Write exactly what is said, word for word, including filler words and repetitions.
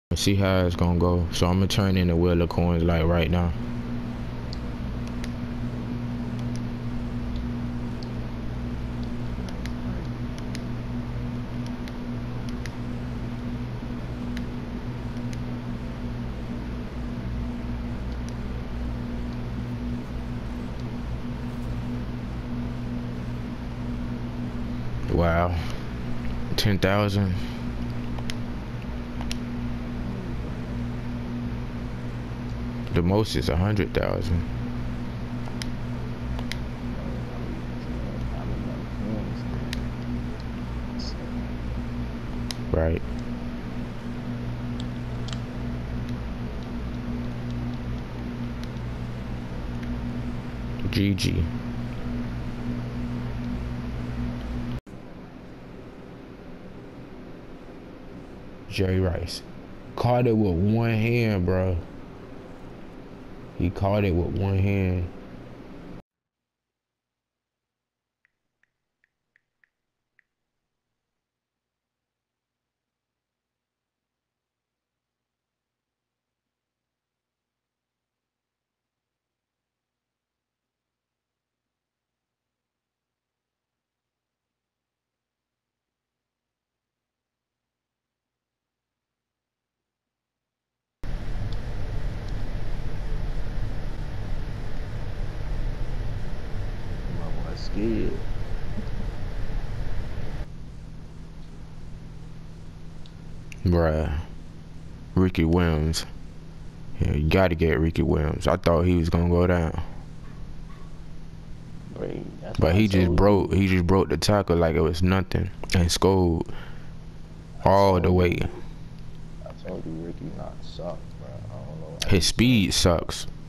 See how it's gonna go. So I'm gonna turn in the wheel of coins like right now. Wow, ten thousand. The most is a hundred thousand. Right. G G. Jerry Rice caught it with one hand, bro. He caught it with one hand. Scared. Bruh. Ricky Williams. Yeah, you gotta get Ricky Williams. I thought he was gonna go down. Great. But he just broke he just broke the tackle like it was nothing and scored all the way. I told you Ricky not sucks, bro. I don't know. His speed sucks.